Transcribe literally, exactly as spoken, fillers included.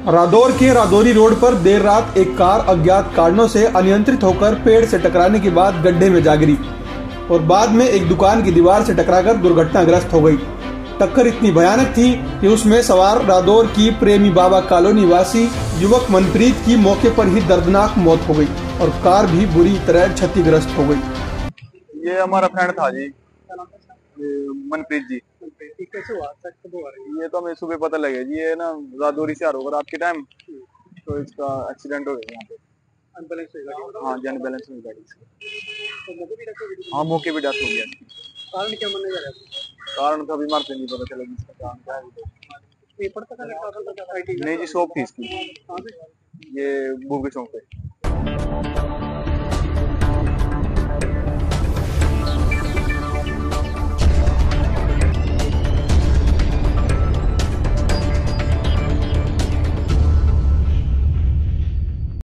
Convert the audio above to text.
रादौर के रादौरी रोड पर देर रात एक कार अज्ञात कारणों से अनियंत्रित होकर पेड़ से टकराने के बाद गड्ढे में जा गिरी और बाद में एक दुकान की दीवार से टकराकर दुर्घटनाग्रस्त हो गई। टक्कर इतनी भयानक थी कि उसमें सवार रादौर की प्रेमी बाबा कॉलोनी वासी युवक मनप्रीत की मौके पर ही दर्दनाक मौत हो गई और कार भी बुरी तरह क्षतिग्रस्त हो गई। ये हमारा फ्रेंड था जी, मनप्रीत जी। कैसे हुआ? ये तो हमें सुबह पता लगे जी, ये ना रादौरी से आ रहा होगा रात के टाइम, तो इसका एक्सीडेंट हो गया यहाँ पे। अनबैलेंस हुई गाड़ी? हाँ जी, अनबैलेंस हुई गाड़ी। तो मौके पे डेथ हो गई? हाँ, मौके पे डेथ हो गया। कारण क्या माना जा रहा है? कारण तो अभी मार पे नहीं पता चला इसका कारण क्या है। पेपर तक लगा? नहीं जी, शॉप थी इसकी, कहाँ पे? ये भूखे चौक पे।